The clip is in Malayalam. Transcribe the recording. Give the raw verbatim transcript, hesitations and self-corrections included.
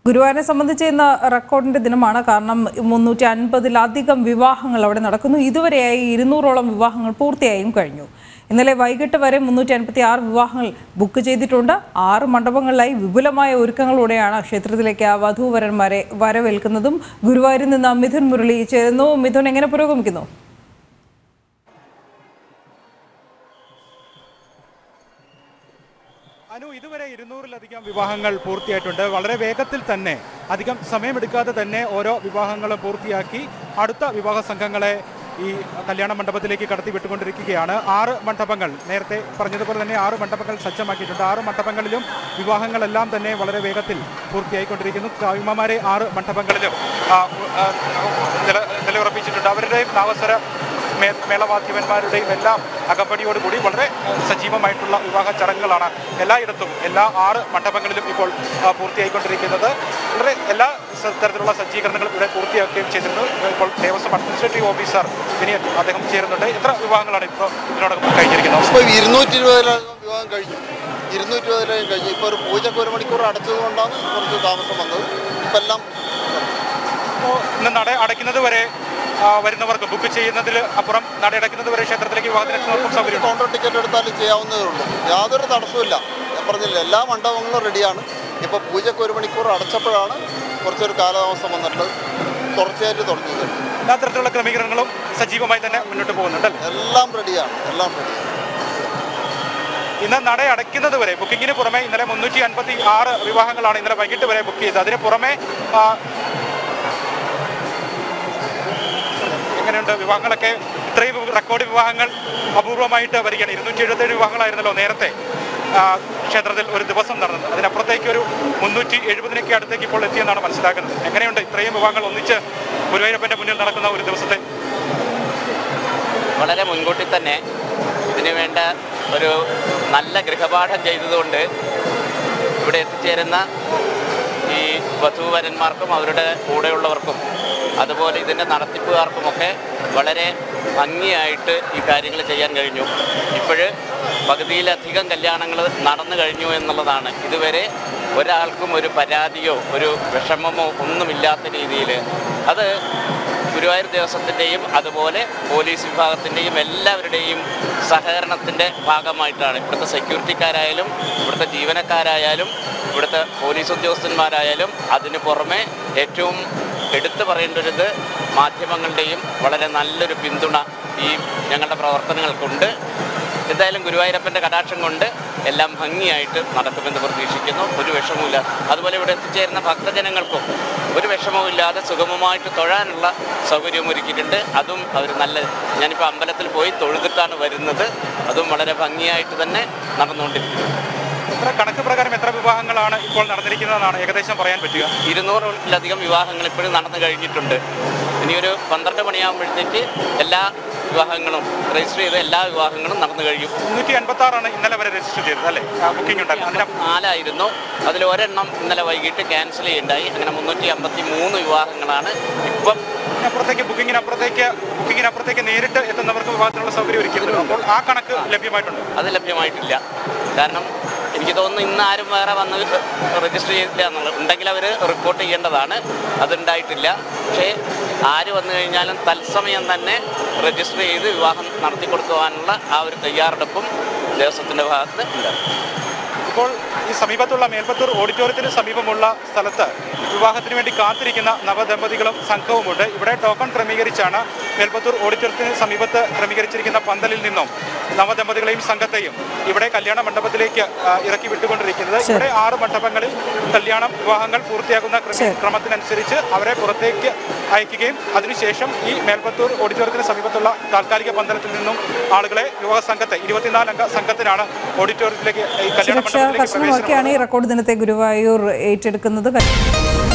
ഗുരുവായൂരിനെ സംബന്ധിച്ച് ഇന്ന് റെക്കോർഡിന്റെ ദിനമാണ്. കാരണം മുന്നൂറ്റി അൻപതിലധികം വിവാഹങ്ങൾ അവിടെ നടക്കുന്നു. ഇതുവരെയായി ഇരുന്നൂറോളം വിവാഹങ്ങൾ പൂർത്തിയായും കഴിഞ്ഞു. ഇന്നലെ വൈകിട്ട് വരെ മുന്നൂറ്റി അൻപത്തി ആറ് വിവാഹങ്ങൾ ബുക്ക് ചെയ്തിട്ടുണ്ട്. ആറ് മണ്ഡപങ്ങളിലായി വിപുലമായ ഒരുക്കങ്ങളോടെയാണ് ക്ഷേത്രത്തിലേക്ക് വധൂവരന്മാരെ വരവേൽക്കുന്നതും. ഗുരുവായൂരിൽ നിന്ന് മിഥുൻ മുരളി ചേരുന്നു. മിഥുൻ, എങ്ങനെ പുരോഗമിക്കുന്നു? അനു, ഇതുവരെ ഇരുന്നൂറിലധികം വിവാഹങ്ങൾ പൂർത്തിയായിട്ടുണ്ട്. വളരെ വേഗത്തിൽ തന്നെ, അധികം സമയമെടുക്കാതെ തന്നെ ഓരോ വിവാഹങ്ങളും പൂർത്തിയാക്കി അടുത്ത വിവാഹ സംഘങ്ങളെ ഈ കല്യാണ മണ്ഡപത്തിലേക്ക് കടത്തി വിട്ടുകൊണ്ടിരിക്കുകയാണ്. ആറ് മണ്ഡപങ്ങൾ, നേരത്തെ പറഞ്ഞതുപോലെ തന്നെ ആറ് മണ്ഡപങ്ങൾ സജ്ജമാക്കിയിട്ടുണ്ട്. ആറ് മണ്ഡപങ്ങളിലും വിവാഹങ്ങളെല്ലാം തന്നെ വളരെ വേഗത്തിൽ പൂർത്തിയായിക്കൊണ്ടിരിക്കുന്നു. കവിമാരെ ആറ് മണ്ഡപങ്ങളിലും നില നിലയുറപ്പിച്ചിട്ടുണ്ട്. അവരുടെയും നാവസര മേ മേളവാദ്യവന്മാരുടെയും എല്ലാം അകമ്പടിയോടുകൂടി വളരെ സജീവമായിട്ടുള്ള വിവാഹ ചടങ്ങുകളാണ് എല്ലായിടത്തും, എല്ലാ ആറ് മണ്ഡപങ്ങളിലും ഇപ്പോൾ പൂർത്തിയായിക്കൊണ്ടിരിക്കുന്നത്. വളരെ എല്ലാ തരത്തിലുള്ള സജ്ജീകരണങ്ങളും ഇവിടെ പൂർത്തിയാക്കുകയും ചെയ്തിരുന്നു. ഇപ്പോൾ ദേവസ്വം അഡ്മിനിസ്ട്രേറ്റീവ് ഓഫീസർ വിനീത് അദ്ദേഹം ചേരുന്നുണ്ട്. എത്ര വിവാഹങ്ങളാണ് ഇപ്പോൾ ഇതിനോടൊപ്പം കഴിഞ്ഞിരിക്കുന്നത്? ഇപ്പോൾ ഇരുന്നൂറ്റി ഇരുപതിലധികം വിവാഹം കഴിഞ്ഞു ഇരുന്നൂറ്റി ഇരുപതിലധികം കഴിഞ്ഞു ഇപ്പോൾ ഒരു പൂജയ്ക്ക് ഒരു മണിക്കൂർ അടച്ചതുകൊണ്ടാണ് കുറച്ച് താമസം വന്നത്. ഇപ്പം എല്ലാം ഇപ്പോൾ ഇന്ന് നട അടയ്ക്കുന്നത് വരെ വരുന്നവർക്ക്, ബുക്ക് ചെയ്യുന്നതിൽ അപ്പുറം നട അടയ്ക്കുന്നത് വരെ ക്ഷേത്രത്തിലേക്ക് വിവാഹത്തിനെത്തുന്നവർക്കും സൗകര്യം കൗണ്ടർ ടിക്കറ്റ് എടുത്താലും ചെയ്യാവുന്നതേ ഉള്ളൂ. യാതൊരു തടസ്സമില്ല. ഞാൻ പറഞ്ഞില്ല, എല്ലാ മണ്ഡപങ്ങളും റെഡിയാണ്. ഇപ്പോൾ പൂജയ്ക്ക് ഒരു മണിക്കൂർ അടച്ചപ്പോഴാണ് കുറച്ചൊരു കാലതാമസം വന്നിട്ട് തുടർച്ചയായിട്ട് തുടങ്ങിയത്. എല്ലാ തരത്തിലുള്ള ക്രമീകരണങ്ങളും സജീവമായി തന്നെ മുന്നോട്ട് പോകുന്നുണ്ട്. എല്ലാം റെഡിയാണ്, എല്ലാം റെഡിയാണ്. ഇന്ന് നട അടയ്ക്കുന്നത് വരെ ബുക്കിങ്ങിന് പുറമെ ഇന്നലെ മുന്നൂറ്റി അൻപത്തി ആറ് വിവാഹങ്ങളാണ് ഇന്നലെ വൈകിട്ട് വരെ ബുക്ക് ചെയ്തത്. അതിന് പുറമെ എങ്ങനെയുണ്ട് വിവാഹങ്ങളൊക്കെ? ഇത്രയും റെക്കോർഡ് വിവാഹങ്ങൾ അപൂർവമായിട്ട് വരികയാണ്. ഇരുന്നൂറ്റി എഴുപത്തേഴ് വിവാഹങ്ങളായിരുന്നല്ലോ നേരത്തെ ക്ഷേത്രത്തിൽ ഒരു ദിവസം നടന്നത്. അതിനപ്പുറത്തേക്ക് ഒരു മുന്നൂറ്റി എഴുപതിനൊക്കെ അടുത്തേക്ക് ഇപ്പോൾ എത്തിയെന്നാണ് മനസ്സിലാക്കുന്നത്. എങ്ങനെയുണ്ട് ഇത്രയും വിവാഹങ്ങൾ ഒന്നിച്ച് ഗുരുവായൂരപ്പൻ്റെ മുന്നിൽ നടക്കുന്ന ഒരു ദിവസത്തെ? വളരെ മുൻകൂട്ടി തന്നെ ഇതിനു വേണ്ട ഒരു നല്ല ഗൃഹപാഠം ചെയ്തതുകൊണ്ട് ഇവിടെ എത്തിച്ചേരുന്ന ഈ വധൂവരന്മാർക്കും അവരുടെ കൂടെയുള്ളവർക്കും അതുപോലെ ഇതിൻ്റെ നടത്തിപ്പുകാർക്കുമൊക്കെ വളരെ ഭംഗിയായിട്ട് ഈ കാര്യങ്ങൾ ചെയ്യാൻ കഴിഞ്ഞു. ഇപ്പോൾ പകുതിയിലധികം കല്യാണങ്ങൾ നടന്നു കഴിഞ്ഞു എന്നുള്ളതാണ്. ഇതുവരെ ഒരാൾക്കും ഒരു പരാതിയോ ഒരു വിഷമമോ ഒന്നുമില്ലാത്ത രീതിയിൽ അത് ഗുരുവായൂർ ദേവസ്വത്തിൻ്റെയും അതുപോലെ പോലീസ് വിഭാഗത്തിൻ്റെയും എല്ലാവരുടെയും സഹകരണത്തിൻ്റെ ഭാഗമായിട്ടാണ്. ഇവിടുത്തെ സെക്യൂരിറ്റിക്കാരായാലും ഇവിടുത്തെ ജീവനക്കാരായാലും ഇവിടുത്തെ പോലീസ് ഉദ്യോഗസ്ഥന്മാരായാലും അതിന് പുറമെ ഏറ്റവും എടുത്തു പറയേണ്ടത് മാധ്യമങ്ങളുടെയും വളരെ നല്ലൊരു പിന്തുണ ഈ ഞങ്ങളുടെ പ്രവർത്തനങ്ങൾക്കുണ്ട്. എന്തായാലും ഗുരുവായൂരപ്പൻ്റെ കടാക്ഷം കൊണ്ട് എല്ലാം ഭംഗിയായിട്ട് നടക്കുമെന്ന് പ്രതീക്ഷിക്കുന്നു. ഒരു വിഷമവുമില്ല. അതുപോലെ ഇവിടെ എത്തിച്ചേരുന്ന ഭക്തജനങ്ങൾക്കും ഒരു വിഷമവുമില്ലാതെ സുഗമമായിട്ട് തൊഴാനുള്ള സൗകര്യവും ഒരുക്കിയിട്ടുണ്ട്. അതും അവർ നല്ല, ഞാനിപ്പോൾ അമ്പലത്തിൽ പോയി തൊഴുതിട്ടാണ് വരുന്നത്. അതും വളരെ ഭംഗിയായിട്ട് തന്നെ നടന്നുകൊണ്ടിരിക്കുന്നു. എത്ര കണക്ക് പ്രകാരം എത്ര വിവാഹങ്ങളാണ് ഇപ്പോൾ നടന്നിരിക്കുന്നതെന്നാണ് ഏകദേശം പറയാൻ പറ്റുക? ഇരുന്നൂറിലധികം വിവാഹങ്ങൾ ഇപ്പോഴും നടന്നു കഴിഞ്ഞിട്ടുണ്ട്. ഇനിയൊരു പന്ത്രണ്ട് മണിയാകുമ്പോഴത്തേക്ക് എല്ലാ വിവാഹങ്ങളും രജിസ്റ്റർ ചെയ്ത എല്ലാ വിവാഹങ്ങളും നടന്നു കഴിയും. മുന്നൂറ്റി അൻപത്തി ആറാണ് ഇന്നലെ വരെ രജിസ്റ്റർ ചെയ്തത് അല്ലേ? ബുക്കിംഗ് ഉണ്ടായിരുന്നു നാലായിരുന്നു. അതിൽ ഒരെണ്ണം ഇന്നലെ വൈകിട്ട് ക്യാൻസൽ ചെയ്യുണ്ടായി. അങ്ങനെ മുന്നൂറ്റി അമ്പത്തി മൂന്ന് വിവാഹങ്ങളാണ് ഇപ്പം. അപ്പുറത്തേക്ക് ബുക്കിങ്ങിനപ്പുറത്തേക്ക് ബുക്കിങ്ങിനപ്പുറത്തേക്ക് നേരിട്ട് എത്തുന്നവർക്ക് വിവാഹത്തിനുള്ള സൗകര്യം ഒരുക്കിയിരുന്നു. അപ്പോൾ ആ കണക്ക് ലഭ്യമായിട്ടുണ്ട്? അത് ലഭ്യമായിട്ടില്ല. കാരണം എനിക്ക് തോന്നുന്നു ഇന്ന് ആരും വേറെ വന്ന് രജിസ്റ്റർ ചെയ്തില്ല എന്നുള്ളത്. ഉണ്ടെങ്കിൽ അവർ റിപ്പോർട്ട് ചെയ്യേണ്ടതാണ്. അതുണ്ടായിട്ടില്ല. പക്ഷേ ആര് വന്നു കഴിഞ്ഞാലും തത്സമയം തന്നെ രജിസ്റ്റർ ചെയ്ത് വിവാഹം നടത്തി കൊടുക്കുവാനുള്ള ആ ഒരു തയ്യാറെടുപ്പും ദേവസ്വത്തിൻ്റെ ഭാഗത്ത് ഉണ്ട്. ഇപ്പോൾ ഈ സമീപത്തുള്ള മേൽപ്പത്തൂർ ഓഡിറ്റോറിയത്തിന് സമീപമുള്ള സ്ഥലത്ത് വിവാഹത്തിന് വേണ്ടി കാത്തിരിക്കുന്ന നവദമ്പതികളും സംഘവുമുണ്ട്. ഇവിടെ ടോക്കൺ ക്രമീകരിച്ചാണ് മേൽപ്പത്തൂർ ഓഡിറ്റോറിയത്തിന് സമീപത്ത് ക്രമീകരിച്ചിരിക്കുന്ന പന്തലിൽ നിന്നും നവദമ്പതികളെയും സംഘത്തെയും ഇവിടെ കല്യാണ മണ്ഡപത്തിലേക്ക് ഇറക്കി വിട്ടുകൊണ്ടിരിക്കുന്നത്. ഇവിടെ ആറ് മണ്ഡപങ്ങളിൽ കല്യാണം വിവാഹങ്ങൾ പൂർത്തിയാക്കുന്ന ക്രമത്തിനനുസരിച്ച് അവരെ പുറത്തേക്ക് അയക്കുകയും അതിനുശേഷം ഈ മേൽപ്പത്തൂർ ഓഡിറ്റോറിയത്തിന് സമീപത്തുള്ള താൽക്കാലിക പന്തലത്തിൽ നിന്നും ആളുകളെ വിവാഹ സംഘത്തെ ഇരുപത്തിനാലംഗ സംഘത്തിനാണ് ഓഡിറ്റോറിയത്തിലേക്ക് ഈ കല്യാണ മണ്ഡപത്തിലേക്ക് കർശനമാക്കിയാണ് ഈ റെക്കോർഡ് ദിനത്തെ ഗുരുവായൂർ ഏറ്റെടുക്കുന്നത്.